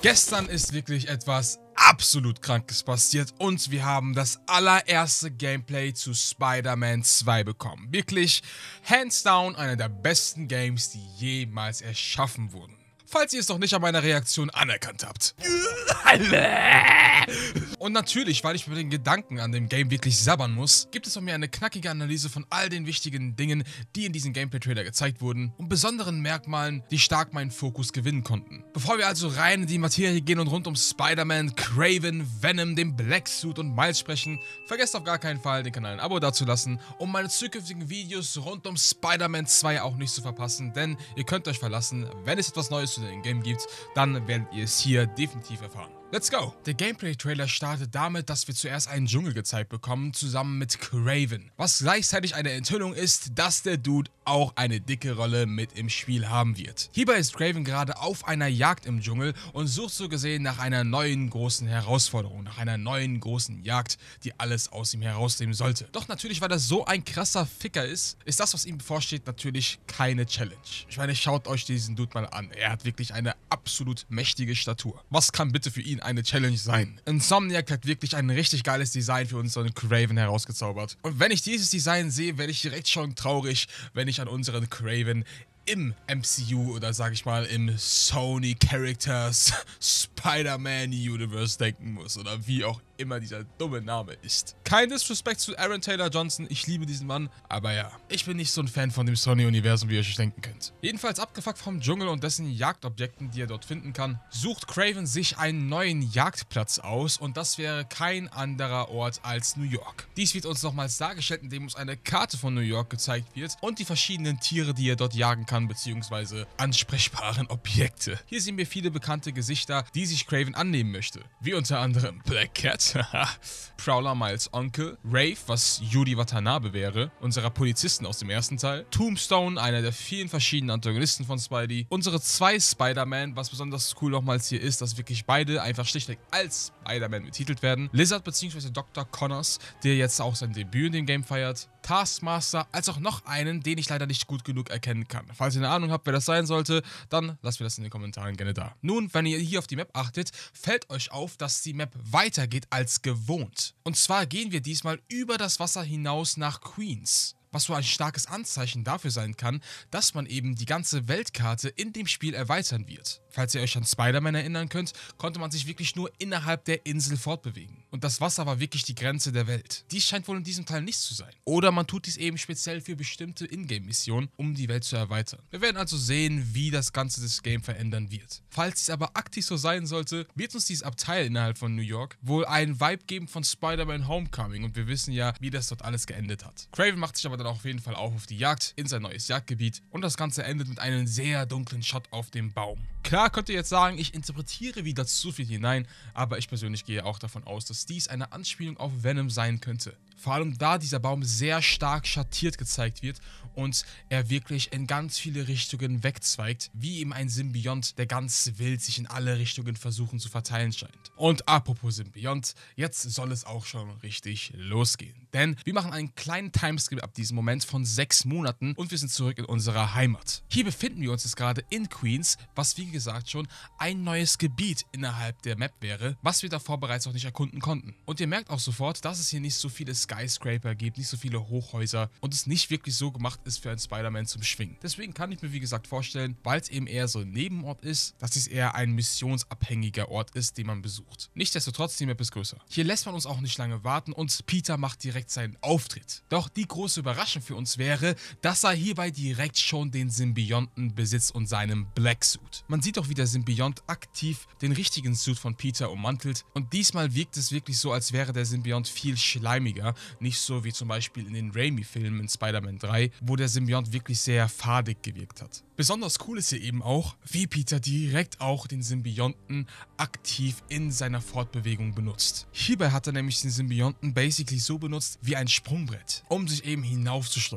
Gestern ist wirklich etwas absolut Krankes passiert und wir haben das allererste Gameplay zu Spider-Man 2 bekommen. Wirklich, hands down, einer der besten Games, die jemals erschaffen wurden. Falls ihr es noch nicht an meiner Reaktion anerkannt habt. Und natürlich, weil ich mit den Gedanken an dem Game wirklich sabbern muss, gibt es von mir eine knackige Analyse von all den wichtigen Dingen, die in diesem Gameplay-Trailer gezeigt wurden und besonderen Merkmalen, die stark meinen Fokus gewinnen konnten. Bevor wir also rein in die Materie gehen und rund um Spider-Man, Kraven, Venom, den Black Suit und Miles sprechen, vergesst auf gar keinen Fall, den Kanal ein Abo dazulassen, um meine zukünftigen Videos rund um Spider-Man 2 auch nicht zu verpassen, denn ihr könnt euch verlassen, wenn es etwas Neues zu dem Game gibt, dann werdet ihr es hier definitiv erfahren. Let's go! Der Gameplay-Trailer startet damit, dass wir zuerst einen Dschungel gezeigt bekommen, zusammen mit Kraven. Was gleichzeitig eine Enthüllung ist, dass der Dude auch eine dicke Rolle mit im Spiel haben wird. Hierbei ist Kraven gerade auf einer Jagd im Dschungel und sucht so gesehen nach einer neuen großen Herausforderung, nach einer neuen großen Jagd, die alles aus ihm herausnehmen sollte. Doch natürlich, weil er so ein krasser Ficker ist das, was ihm bevorsteht, natürlich keine Challenge. Ich meine, schaut euch diesen Dude mal an. Er hat wirklich eine absolut mächtige Statur. Was kann bitte für ihn eine Challenge sein? Insomniac hat wirklich ein richtig geiles Design für unseren Kraven herausgezaubert. Und wenn ich dieses Design sehe, werde ich direkt schon traurig, wenn ich an unseren Kraven im MCU oder sag ich mal im Sony Characters Spider-Man Universe denken muss oder wie auch immer dieser dumme Name ist. Kein Disrespect zu Aaron Taylor Johnson, ich liebe diesen Mann, aber ja, ich bin nicht so ein Fan von dem Sony-Universum, wie ihr euch denken könnt. Jedenfalls abgefuckt vom Dschungel und dessen Jagdobjekten, die er dort finden kann, sucht Kraven sich einen neuen Jagdplatz aus und das wäre kein anderer Ort als New York. Dies wird uns nochmals dargestellt, indem uns eine Karte von New York gezeigt wird und die verschiedenen Tiere, die er dort jagen kann, beziehungsweise ansprechbaren Objekte. Hier sehen wir viele bekannte Gesichter, die sich Kraven annehmen möchte, wie unter anderem Black Cat, Prowler Miles Onkel, Rafe, was Yuri Watanabe wäre, unserer Polizisten aus dem ersten Teil, Tombstone, einer der vielen verschiedenen Antagonisten von Spidey, unsere zwei Spider-Man, was besonders cool nochmals hier ist, dass wirklich beide einfach schlichtweg als Spider-Man betitelt werden, Lizard bzw. Dr. Connors, der jetzt auch sein Debüt in dem Game feiert, Taskmaster, als auch noch einen, den ich leider nicht gut genug erkennen kann. Falls ihr eine Ahnung habt, wer das sein sollte, dann lasst mir das in den Kommentaren gerne da. Nun, wenn ihr hier auf die Map achtet, fällt euch auf, dass die Map weitergeht als gewohnt. Und zwar gehen wir diesmal über das Wasser hinaus nach Queens. Was so ein starkes Anzeichen dafür sein kann, dass man eben die ganze Weltkarte in dem Spiel erweitern wird. Falls ihr euch an Spider-Man erinnern könnt, konnte man sich wirklich nur innerhalb der Insel fortbewegen. Und das Wasser war wirklich die Grenze der Welt. Dies scheint wohl in diesem Teil nicht zu sein. Oder man tut dies eben speziell für bestimmte Ingame-Missionen, um die Welt zu erweitern. Wir werden also sehen, wie das Ganze das Game verändern wird. Falls dies aber aktiv so sein sollte, wird uns dieses Abteil innerhalb von New York wohl einen Vibe geben von Spider-Man Homecoming und wir wissen ja, wie das dort alles geendet hat. Kraven macht sich aber dann auf jeden Fall auf die Jagd in sein neues Jagdgebiet und das Ganze endet mit einem sehr dunklen Shot auf dem Baum. Klar könnt ihr jetzt sagen, ich interpretiere wieder zu viel hinein, aber ich persönlich gehe auch davon aus, dass dies eine Anspielung auf Venom sein könnte. Vor allem da dieser Baum sehr stark schattiert gezeigt wird und er wirklich in ganz viele Richtungen wegzweigt, wie eben ein Symbiont, der ganz wild sich in alle Richtungen versuchen zu verteilen scheint. Und apropos Symbiont, jetzt soll es auch schon richtig losgehen. Denn wir machen einen kleinen Timeskip ab diesem Moment von 6 Monaten und wir sind zurück in unserer Heimat. Hier befinden wir uns jetzt gerade in Queens, was wie gesagt schon ein neues Gebiet innerhalb der Map wäre, was wir davor bereits noch nicht erkunden konnten. Und ihr merkt auch sofort, dass es hier nicht so viele Skyscraper gibt, nicht so viele Hochhäuser und es nicht wirklich so gemacht ist für einen Spider-Man zum Schwingen. Deswegen kann ich mir wie gesagt vorstellen, weil es eben eher so ein Nebenort ist, dass es eher ein missionsabhängiger Ort ist, den man besucht. Nichtsdestotrotz, die Map ist größer. Hier lässt man uns auch nicht lange warten und Peter macht direkt seinen Auftritt. Doch die große Überraschung für uns wäre, dass er hierbei direkt schon den Symbionten besitzt und seinen Black Suit. Man sieht auch, wie der Symbiont aktiv den richtigen Suit von Peter ummantelt und diesmal wirkt es wirklich so, als wäre der Symbiont viel schleimiger, nicht so wie zum Beispiel in den Raimi-Filmen in Spider-Man 3, wo der Symbiont wirklich sehr fadig gewirkt hat. Besonders cool ist hier eben auch, wie Peter direkt auch den Symbionten aktiv in seiner Fortbewegung benutzt. Hierbei hat er nämlich den Symbionten basically so benutzt wie ein Sprungbrett, um sich eben hinaufzuschleudern.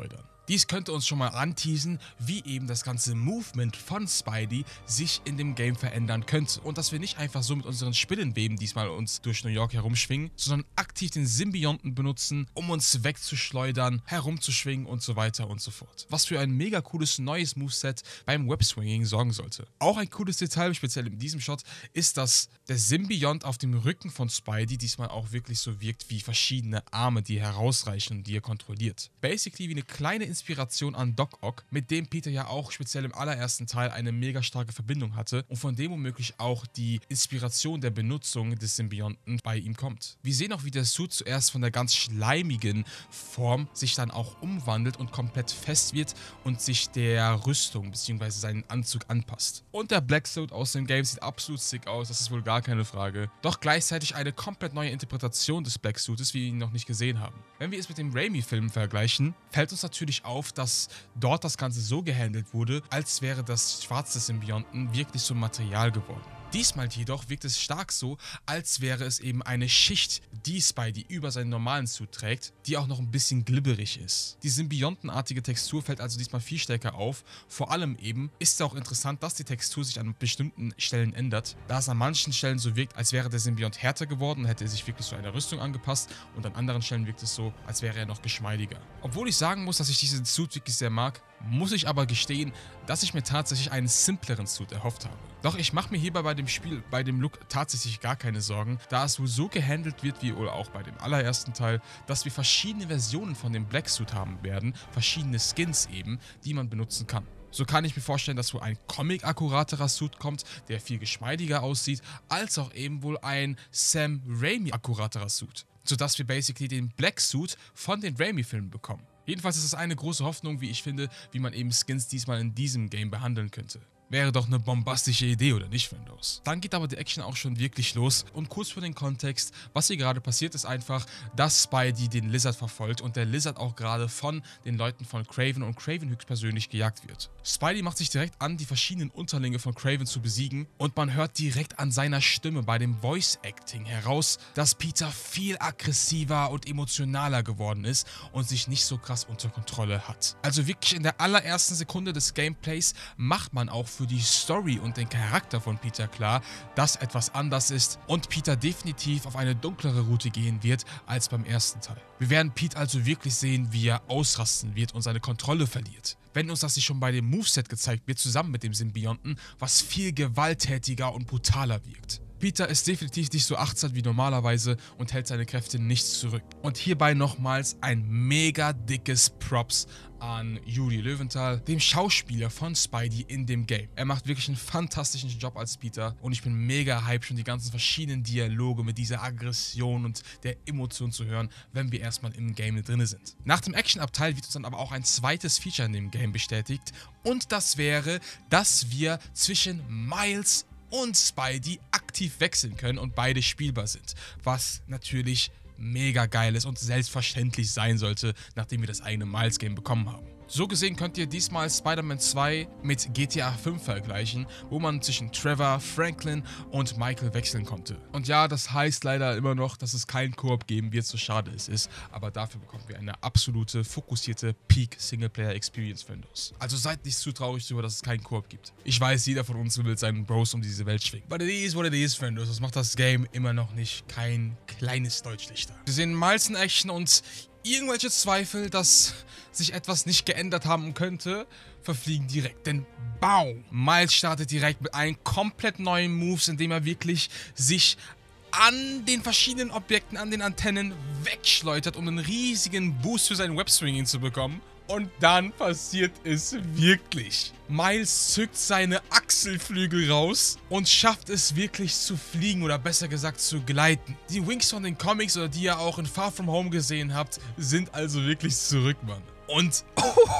Dies könnte uns schon mal anteasen, wie eben das ganze Movement von Spidey sich in dem Game verändern könnte. Und dass wir nicht einfach so mit unseren Spinnenweben diesmal uns durch New York herumschwingen, sondern aktiv den Symbionten benutzen, um uns wegzuschleudern, herumzuschwingen und so weiter und so fort. Was für ein mega cooles neues Moveset beim Webswinging sorgen sollte. Auch ein cooles Detail, speziell in diesem Shot, ist, dass der Symbiont auf dem Rücken von Spidey diesmal auch wirklich so wirkt wie verschiedene Arme, die herausreichen und die er kontrolliert. Basically wie eine kleine Inspiration an Doc Ock, mit dem Peter ja auch speziell im allerersten Teil eine mega starke Verbindung hatte und von dem womöglich auch die Inspiration der Benutzung des Symbionten bei ihm kommt. Wir sehen auch, wie der Suit zuerst von der ganz schleimigen Form sich dann auch umwandelt und komplett fest wird und sich der Rüstung bzw. seinen Anzug anpasst. Und der Black Suit aus dem Game sieht absolut sick aus, das ist wohl gar keine Frage. Doch gleichzeitig eine komplett neue Interpretation des Black Suits, wie wir ihn noch nicht gesehen haben. Wenn wir es mit dem Raimi-Film vergleichen, fällt uns natürlich auf, dass dort das Ganze so gehandelt wurde, als wäre das Schwarz des Symbionten wirklich zum Material geworden. Diesmal jedoch wirkt es stark so, als wäre es eben eine Schicht, die Spidey über seinen normalen Suit trägt, die auch noch ein bisschen glibberig ist. Die symbiontenartige Textur fällt also diesmal viel stärker auf. Vor allem eben ist es auch interessant, dass die Textur sich an bestimmten Stellen ändert, da es an manchen Stellen so wirkt, als wäre der Symbiont härter geworden und hätte er sich wirklich zu einer Rüstung angepasst und an anderen Stellen wirkt es so, als wäre er noch geschmeidiger. Obwohl ich sagen muss, dass ich diesen Suit wirklich sehr mag, muss ich aber gestehen, dass ich mir tatsächlich einen simpleren Suit erhofft habe. Doch ich mache mir hierbei bei dem Spiel, bei dem Look tatsächlich gar keine Sorgen, da es wohl so gehandelt wird wie wohl auch bei dem allerersten Teil, dass wir verschiedene Versionen von dem Black Suit haben werden, verschiedene Skins eben, die man benutzen kann. So kann ich mir vorstellen, dass wohl ein Comic-akkuraterer Suit kommt, der viel geschmeidiger aussieht, als auch eben wohl ein Sam Raimi-akkuraterer Suit, sodass wir basically den Black Suit von den Raimi-Filmen bekommen. Jedenfalls ist es eine große Hoffnung, wie ich finde, wie man eben Skins diesmal in diesem Game behandeln könnte. Wäre doch eine bombastische Idee, oder nicht, Friendos? Dann geht aber die Action auch schon wirklich los und kurz für den Kontext, was hier gerade passiert, ist einfach, dass Spidey den Lizard verfolgt und der Lizard auch gerade von den Leuten von Kraven und Kraven höchstpersönlich gejagt wird. Spidey macht sich direkt an, die verschiedenen Unterlinge von Kraven zu besiegen und man hört direkt an seiner Stimme bei dem Voice Acting heraus, dass Peter viel aggressiver und emotionaler geworden ist und sich nicht so krass unter Kontrolle hat. Also wirklich in der allerersten Sekunde des Gameplays macht man auch für die Story und den Charakter von Peter klar, dass etwas anders ist und Peter definitiv auf eine dunklere Route gehen wird als beim ersten Teil. Wir werden Pete also wirklich sehen, wie er ausrasten wird und seine Kontrolle verliert. Wenn uns das nicht schon bei dem Moveset gezeigt wird, zusammen mit dem Symbionten, was viel gewalttätiger und brutaler wirkt. Peter ist definitiv nicht so achtsam wie normalerweise und hält seine Kräfte nicht zurück. Und hierbei nochmals ein mega dickes Props an Juri Löwenthal, dem Schauspieler von Spidey in dem Game. Er macht wirklich einen fantastischen Job als Peter und ich bin mega hyped, schon die ganzen verschiedenen Dialoge mit dieser Aggression und der Emotion zu hören, wenn wir erstmal im Game drin sind. Nach dem Action-Abteil wird uns dann aber auch ein zweites Feature in dem Game bestätigt und das wäre, dass wir zwischen Miles und Spidey aktiv wechseln können und beide spielbar sind, was natürlich mega geil ist und selbstverständlich sein sollte, nachdem wir das eigene Miles-Game bekommen haben. So gesehen könnt ihr diesmal Spider-Man 2 mit GTA 5 vergleichen, wo man zwischen Trevor, Franklin und Michael wechseln konnte. Und ja, das heißt leider immer noch, dass es keinen Koop geben wird, so schade es ist, aber dafür bekommen wir eine absolute, fokussierte Peak-Singleplayer-Experience, Friendos. Also seid nicht zu traurig darüber, dass es keinen Koop gibt. Ich weiß, jeder von uns will mit seinen Bros um diese Welt schwingen. But it is what it is, Friendos. Das macht das Game immer noch nicht kein kleines Deutsch lichter. Wir sehen Miles in Action und irgendwelche Zweifel, dass sich etwas nicht geändert haben könnte, verfliegen direkt. Denn BAU! Miles startet direkt mit einem komplett neuen Moves, indem er wirklich sich an den verschiedenen Objekten, an den Antennen wegschleudert, um einen riesigen Boost für sein Webswinging zu bekommen. Und dann passiert es wirklich. Miles zückt seine Achselflügel raus und schafft es wirklich zu fliegen oder besser gesagt zu gleiten. Die Wings von den Comics oder die ihr auch in Far From Home gesehen habt, sind also wirklich zurück, Mann. Und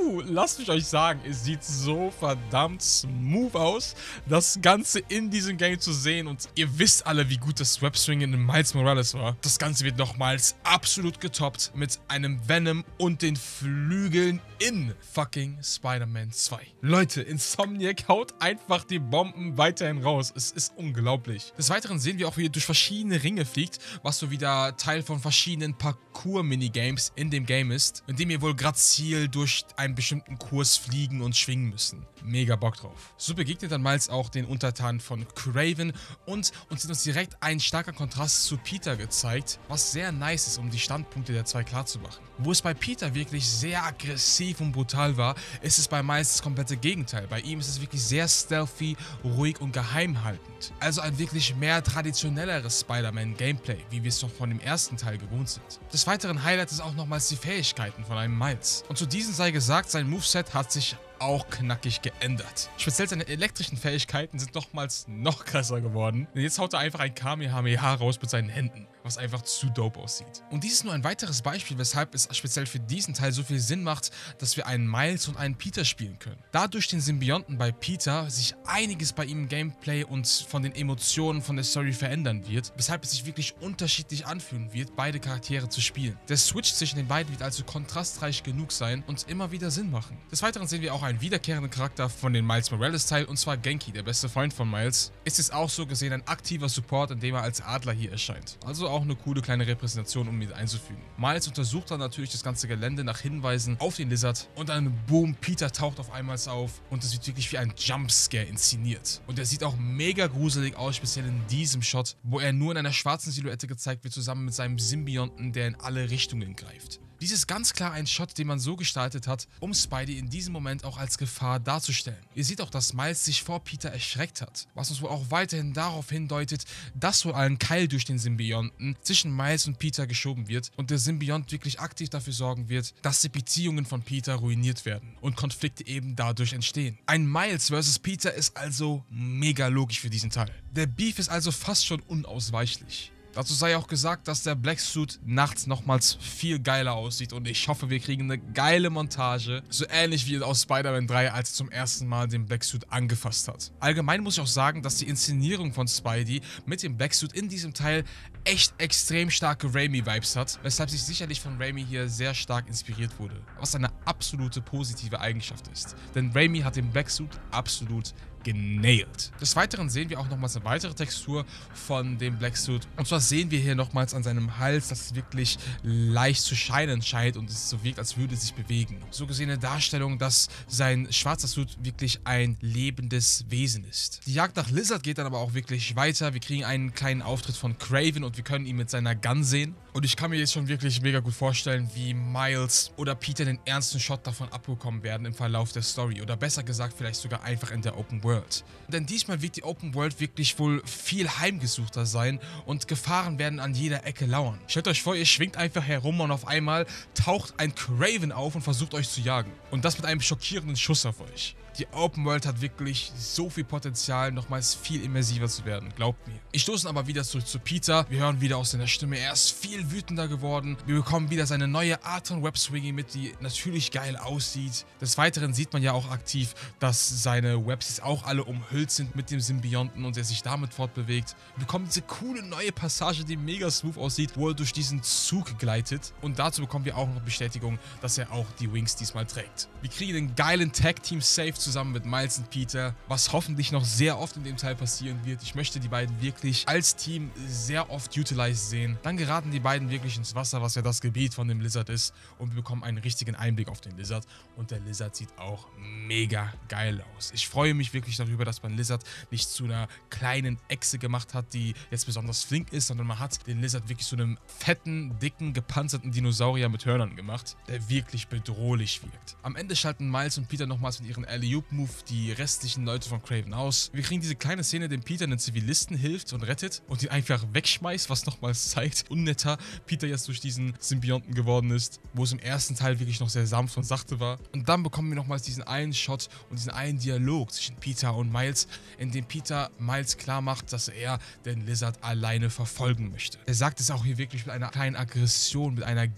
lasst mich euch sagen, es sieht so verdammt smooth aus, das Ganze in diesem Game zu sehen. Und ihr wisst alle, wie gut das Webswing in Miles Morales war. Das Ganze wird nochmals absolut getoppt mit einem Venom und den Flügeln in fucking Spider-Man 2. Leute, Insomniac haut einfach die Bomben weiterhin raus. Es ist unglaublich. Des Weiteren sehen wir auch, wie er durch verschiedene Ringe fliegt, was so wieder Teil von verschiedenen Parcours-Minigames in dem Game ist, in dem ihr wohl grazil durch einen bestimmten Kurs fliegen und schwingen müssen. Mega Bock drauf. So begegnet dann Miles auch den Untertanen von Kraven und uns wird uns direkt ein starker Kontrast zu Peter gezeigt, was sehr nice ist, um die Standpunkte der zwei klar zu machen. Wo es bei Peter wirklich sehr aggressiv und brutal war, ist es bei Miles das komplette Gegenteil. Bei ihm ist es wirklich sehr stealthy, ruhig und geheimhaltend. Also ein wirklich mehr traditionelleres Spider-Man-Gameplay, wie wir es noch von dem ersten Teil gewohnt sind. Des Weiteren highlightet es auch nochmals die Fähigkeiten von einem Miles. Und zu diesen sei gesagt, sein Moveset hat sich auch knackig geändert. Speziell seine elektrischen Fähigkeiten sind nochmals noch krasser geworden. Denn jetzt haut er einfach ein Kamehameha raus mit seinen Händen, was einfach zu dope aussieht. Und dies ist nur ein weiteres Beispiel, weshalb es speziell für diesen Teil so viel Sinn macht, dass wir einen Miles und einen Peter spielen können. Da durch den Symbionten bei Peter sich einiges bei ihm im Gameplay und von den Emotionen von der Story verändern wird, weshalb es sich wirklich unterschiedlich anfühlen wird, beide Charaktere zu spielen. Der Switch zwischen den beiden wird also kontrastreich genug sein und immer wieder Sinn machen. Des Weiteren sehen wir auch einen wiederkehrenden Charakter von den Miles Morales Teil, und zwar Genki, der beste Freund von Miles. Ist es auch so gesehen ein aktiver Support, indem er als Adler hier erscheint. Also auch eine coole kleine Repräsentation, um ihn einzufügen. Miles untersucht dann natürlich das ganze Gelände nach Hinweisen auf den Lizard und dann boom, Peter taucht auf einmal auf und es wird wirklich wie ein Jumpscare inszeniert. Und er sieht auch mega gruselig aus, speziell in diesem Shot, wo er nur in einer schwarzen Silhouette gezeigt wird, zusammen mit seinem Symbionten, der in alle Richtungen greift. Dies ist ganz klar ein Shot, den man so gestaltet hat, um Spidey in diesem Moment auch als Gefahr darzustellen. Ihr seht auch, dass Miles sich vor Peter erschreckt hat, was uns wohl auch weiterhin darauf hindeutet, dass wohl ein Keil durch den Symbionten zwischen Miles und Peter geschoben wird und der Symbiont wirklich aktiv dafür sorgen wird, dass die Beziehungen von Peter ruiniert werden und Konflikte eben dadurch entstehen. Ein Miles vs. Peter ist also mega logisch für diesen Teil. Der Beef ist also fast schon unausweichlich. Dazu sei auch gesagt, dass der Black Suit nachts nochmals viel geiler aussieht und ich hoffe, wir kriegen eine geile Montage, so ähnlich wie aus Spider-Man 3, als er zum ersten Mal den Black Suit angefasst hat. Allgemein muss ich auch sagen, dass die Inszenierung von Spidey mit dem Black Suit in diesem Teil echt extrem starke Raimi-Vibes hat, weshalb sich sicherlich von Raimi hier sehr stark inspiriert wurde, was eine absolute positive Eigenschaft ist. Denn Raimi hat den Black Suit absolut genailt. Des Weiteren sehen wir auch nochmals eine weitere Textur von dem Black Suit. Und zwar sehen wir hier nochmals an seinem Hals, dass es wirklich leicht zu scheinen scheint und es so wirkt, als würde es sich bewegen. So gesehen eine Darstellung, dass sein schwarzer Suit wirklich ein lebendes Wesen ist. Die Jagd nach Lizard geht dann aber auch wirklich weiter. Wir kriegen einen kleinen Auftritt von Kraven und wir können ihn mit seiner Gun sehen. Und ich kann mir jetzt schon wirklich mega gut vorstellen, wie Miles oder Peter den ernsten Shot davon abbekommen werden im Verlauf der Story. Oder besser gesagt, vielleicht sogar einfach in der Open World. Denn diesmal wird die Open World wirklich wohl viel heimgesuchter sein und Gefahren werden an jeder Ecke lauern. Stellt euch vor, ihr schwingt einfach herum und auf einmal taucht ein Kraven auf und versucht euch zu jagen. Und das mit einem schockierenden Schuss auf euch. Die Open World hat wirklich so viel Potenzial, nochmals viel immersiver zu werden, glaubt mir. Ich stoße aber wieder zurück zu Peter. Wir hören wieder aus seiner Stimme, er ist viel wütender geworden. Wir bekommen wieder seine neue Art von Webswinging mit, die natürlich geil aussieht. Des Weiteren sieht man ja auch aktiv, dass seine Webs auch alle umhüllt sind mit dem Symbionten und er sich damit fortbewegt. Wir bekommen diese coole neue Passage, die mega smooth aussieht, wo er durch diesen Zug gleitet. Und dazu bekommen wir auch noch Bestätigung, dass er auch die Wings diesmal trägt. Wir kriegen den geilen Tag-Team-Save zusammen mit Miles und Peter, was hoffentlich noch sehr oft in dem Teil passieren wird. Ich möchte die beiden wirklich als Team sehr oft utilized sehen. Dann geraten die beiden wirklich ins Wasser, was ja das Gebiet von dem Lizard ist, und wir bekommen einen richtigen Einblick auf den Lizard und der Lizard sieht auch mega geil aus. Ich freue mich wirklich darüber, dass man Lizard nicht zu einer kleinen Echse gemacht hat, die jetzt besonders flink ist, sondern man hat den Lizard wirklich zu einem fetten, dicken, gepanzerten Dinosaurier mit Hörnern gemacht, der wirklich bedrohlich wirkt. Am Ende schalten Miles und Peter nochmals mit ihren Alley-Oop-Move die restlichen Leute von Kraven aus. Wir kriegen diese kleine Szene, in der Peter einen Zivilisten hilft und rettet und ihn einfach wegschmeißt, was nochmals zeigt, unnetter Peter jetzt durch diesen Symbionten geworden ist, wo es im ersten Teil wirklich noch sehr sanft und sachte war. Und dann bekommen wir nochmals diesen einen Shot und diesen einen Dialog zwischen Peter und Miles, in dem Peter Miles klar macht, dass er den Lizard alleine verfolgen möchte. Er sagt es auch hier wirklich mit einer kleinen Aggression, mit einer Gier.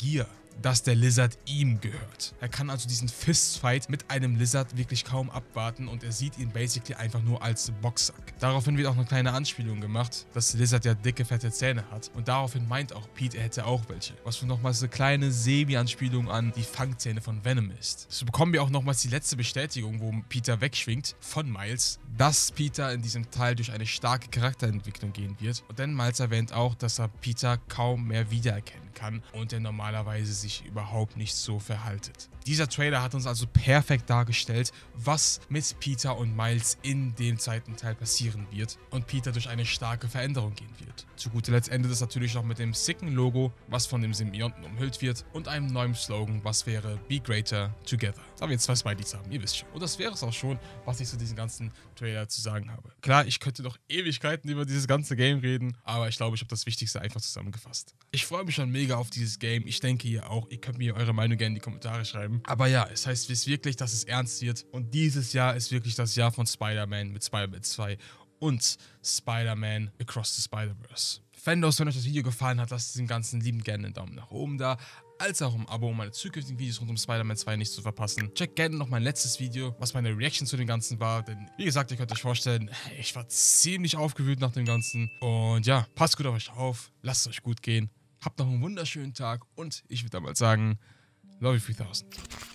dass der Lizard ihm gehört. Er kann also diesen Fistfight mit einem Lizard wirklich kaum abwarten und er sieht ihn basically einfach nur als Boxsack. Daraufhin wird auch eine kleine Anspielung gemacht, dass Lizard ja dicke, fette Zähne hat und daraufhin meint auch Pete, er hätte auch welche. Was für nochmals eine kleine Semi-Anspielung an die Fangzähne von Venom ist. So bekommen wir auch nochmals die letzte Bestätigung, wo Peter wegschwingt von Miles, dass Peter in diesem Teil durch eine starke Charakterentwicklung gehen wird. Und denn Miles erwähnt auch, dass er Peter kaum mehr wiedererkennen kann und er normalerweise sich überhaupt nicht so verhaltet. Dieser Trailer hat uns also perfekt dargestellt, was mit Peter und Miles in dem zweiten Teil passieren wird und Peter durch eine starke Veränderung gehen wird. Zu guter Letzt endet es natürlich noch mit dem sicken Logo, was von dem Symbionten umhüllt wird und einem neuen Slogan, was wäre Be Greater Together. Da wir jetzt zwei Smileys haben, ihr wisst schon. Und das wäre es auch schon, was ich zu diesem ganzen Trailer zu sagen habe. Klar, ich könnte noch Ewigkeiten über dieses ganze Game reden, aber ich glaube, ich habe das Wichtigste einfach zusammengefasst. Ich freue mich schon mega auf dieses Game. Ich denke ihr auch. Ihr könnt mir eure Meinung gerne in die Kommentare schreiben. Aber ja, es heißt wirklich, dass es ernst wird. Und dieses Jahr ist wirklich das Jahr von Spider-Man mit Spider-Man 2 und Spider-Man Across the Spider-Verse. Fandos, wenn euch das Video gefallen hat, lasst diesem Ganzen liebend gerne einen Daumen nach oben da, als auch ein Abo, um meine zukünftigen Videos rund um Spider-Man 2 nicht zu verpassen. Checkt gerne noch mein letztes Video, was meine Reaction zu dem Ganzen war, denn wie gesagt, ihr könnt euch vorstellen, ich war ziemlich aufgewühlt nach dem Ganzen. Und ja, passt gut auf euch auf, lasst es euch gut gehen, habt noch einen wunderschönen Tag und ich würde dann mal sagen, Love you 3000.